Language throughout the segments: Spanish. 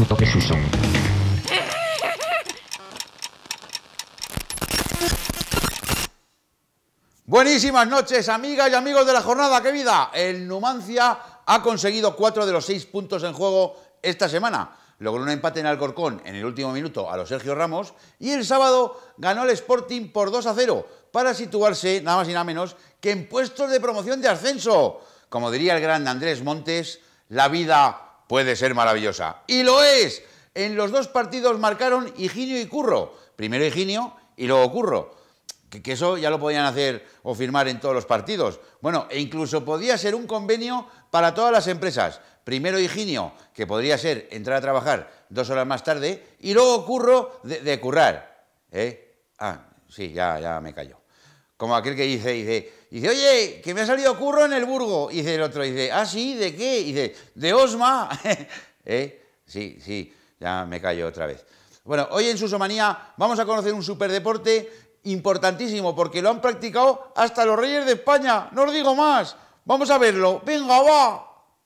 toque suso. Buenísimas noches, amigas y amigos de la jornada. ¡Qué vida! El Numancia ha conseguido 4 de los 6 puntos en juego esta semana. Logró un empate en Alcorcón en el último minuto a los Sergio Ramos y el sábado ganó el Sporting por 2-0 para situarse nada más y nada menos que en puestos de promoción de ascenso. Como diría el gran Andrés Montes, la vida puede ser maravillosa. ¡Y lo es! En los dos partidos marcaron Higinio y Curro. Primero Higinio y luego Curro. Que eso ya lo podían hacer o firmar en todos los partidos. Bueno, e incluso podía ser un convenio para todas las empresas. Primero Higinio, que podría ser entrar a trabajar 2 horas más tarde, y luego Curro de currar. Ah, sí, ya me callo. Como aquel que dice, oye, que me ha salido Curro en el Burgo. Y dice el otro, dice, ah, sí, ¿de qué? Y dice, de Osma. Sí, ya me callo otra vez. Bueno, hoy en Susomanía vamos a conocer un superdeporte importantísimo, porque lo han practicado hasta los Reyes de España. No os digo más. Vamos a verlo. ¡Venga, va!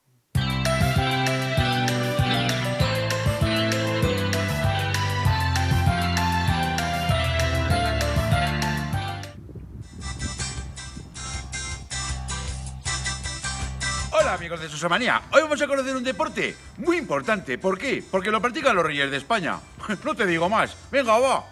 Hola amigos de Susomanía, hoy vamos a conocer un deporte muy importante. ¿Por qué? Porque lo practican los Reyes de España. No te digo más. Venga, va.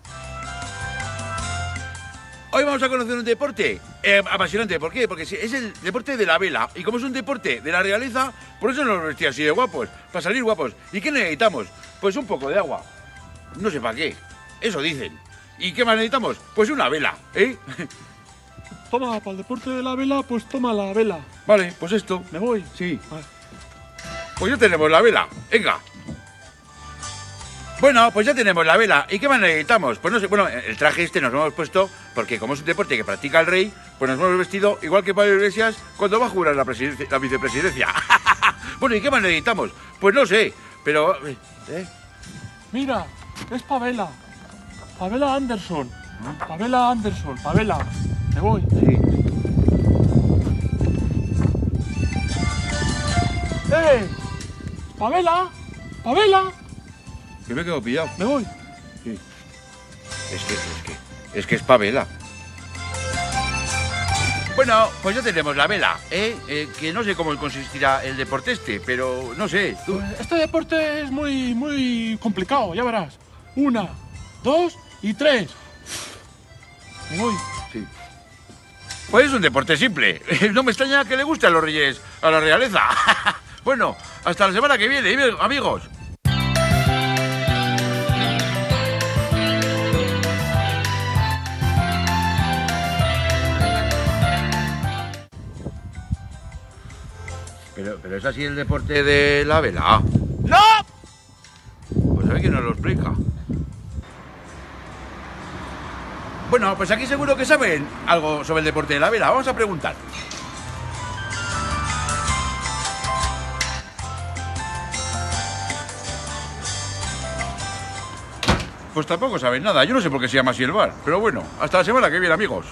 Hoy vamos a conocer un deporte apasionante. ¿Por qué? Porque es el deporte de la vela. Y como es un deporte de la realeza, por eso nos vestimos así de guapos, para salir guapos. ¿Y qué necesitamos? Pues un poco de agua. No sé para qué. Eso dicen. ¿Y qué más necesitamos? Pues una vela, ¿eh? Toma, para el deporte de la vela, pues toma la vela. Vale, pues esto. ¿Me voy? Sí. Vale. Pues ya tenemos la vela. Venga. Bueno, pues ya tenemos la vela. ¿Y qué más necesitamos? Pues no sé, bueno, el traje este nos lo hemos puesto porque como es un deporte que practica el rey, pues nos hemos vestido igual que Pablo Iglesias cuando va a jurar la vicepresidencia. Bueno, ¿y qué más necesitamos? Pues no sé, pero... Mira, es Pavela. Pavela Anderson. Pavela Anderson, Pavela. Me voy. Sí. ¡Pavela! ¡Pavela! Que me he quedado pillado. Me voy. Sí. Es que es pavela. Bueno, pues ya tenemos la vela, que no sé cómo consistirá el deporte este, pero no sé, tú... Pues este deporte es muy complicado, ya verás. 1, 2 y 3. Me voy. Sí. Pues es un deporte simple. No me extraña que le guste a los reyes, a la realeza. Bueno, hasta la semana que viene, amigos. Pero ¿es así el deporte de la vela? ¡No! Pues a ver quién nos lo explica. Bueno, pues aquí seguro que saben algo sobre el deporte de la vela. Vamos a preguntar. Pues tampoco saben nada. Yo no sé por qué se llama así el bar. Pero bueno, hasta la semana que viene, amigos.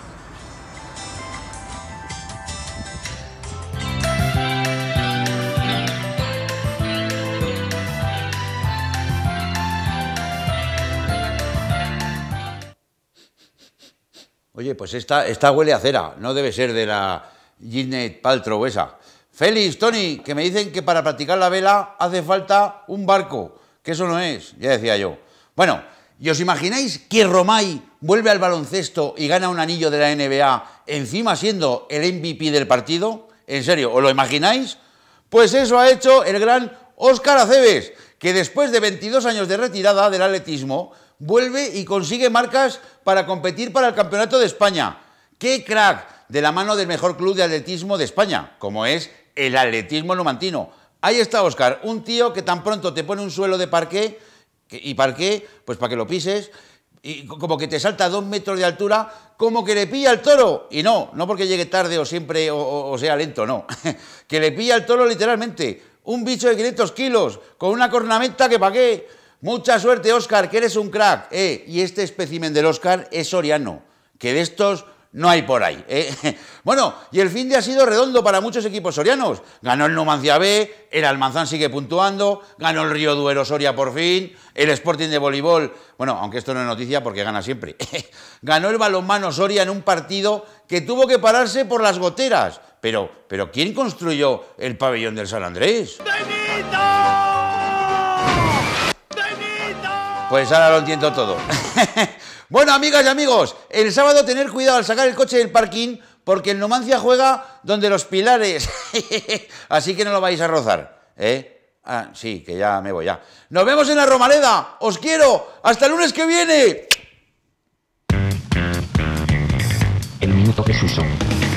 Oye, pues esta huele a cera, no debe ser de la Gwyneth Paltrow esa. Félix, Tony, que me dicen que para practicar la vela hace falta un barco, que eso no es, ya decía yo. Bueno, ¿y os imagináis que Romay vuelve al baloncesto y gana un anillo de la NBA, encima siendo el MVP del partido? ¿En serio, os lo imagináis? Pues eso ha hecho el gran Óscar Acebes, que después de 22 años de retirada del atletismo, vuelve y consigue marcas para competir para el Campeonato de España. ¡Qué crack! De la mano del mejor club de atletismo de España, como es el Atletismo Numantino. Ahí está Óscar, un tío que tan pronto te pone un suelo de parqué, y parqué, pues para que lo pises, y como que te salta a 2 metros de altura, como que le pilla al toro. Y no porque llegue tarde o siempre o sea lento, no. Que le pilla al toro literalmente. Un bicho de 500 kilos, con una cornamenta que pa' qué. Mucha suerte, Óscar, que eres un crack. Y este espécimen del Óscar es soriano, que de estos no hay por ahí. Bueno, y el fin de ha sido redondo para muchos equipos sorianos. Ganó el Numancia B, el Almanzán sigue puntuando, ganó el Río Duero Soria por fin, el Sporting de voleibol, bueno, aunque esto no es noticia porque gana siempre, ganó el Balonmano Soria en un partido que tuvo que pararse por las goteras. Pero ¿quién construyó el pabellón del San Andrés? ¡Benito! ¡Benito! Pues ahora lo entiendo todo. Bueno, amigas y amigos, el sábado tener cuidado al sacar el coche del parking porque el Numancia juega donde los pilares. Así que no lo vais a rozar, ¿eh? Ah, sí, que ya me voy ya. Nos vemos en la Romareda. Os quiero. Hasta el lunes que viene. El Minuto Jesús.